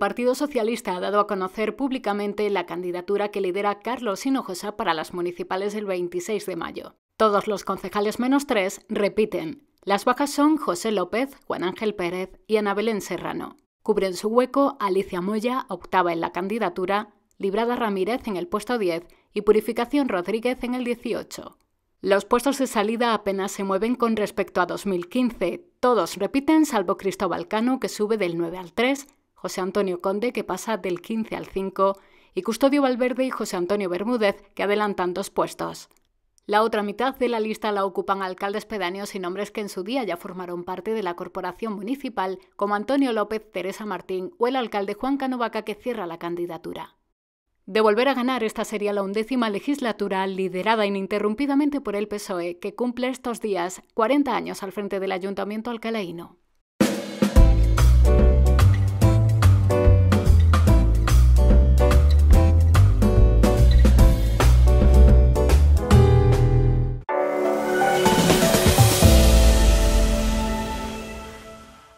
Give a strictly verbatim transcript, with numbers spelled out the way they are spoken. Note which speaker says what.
Speaker 1: Partido Socialista ha dado a conocer públicamente la candidatura que lidera Carlos Hinojosa para las municipales del veintiséis de mayo. Todos los concejales menos tres repiten. Las bajas son José López, Juan Ángel Pérez y Ana Belén Serrano. Cubren su hueco Alicia Moya, octava en la candidatura, Librada Ramírez en el puesto diez y Purificación Rodríguez en el dieciocho. Los puestos de salida apenas se mueven con respecto a dos mil quince. Todos repiten salvo Cristóbal Cano, que sube del nueve al tres, José Antonio Conde, que pasa del quince al cinco, y Custodio Valverde y José Antonio Bermúdez, que adelantan dos puestos. La otra mitad de la lista la ocupan alcaldes pedáneos y nombres que en su día ya formaron parte de la corporación municipal, como Antonio López, Teresa Martín o el alcalde Juan Canovaca, que cierra la candidatura. De volver a ganar, esta sería la undécima legislatura liderada ininterrumpidamente por el P S O E, que cumple estos días cuarenta años al frente del Ayuntamiento alcalaíno.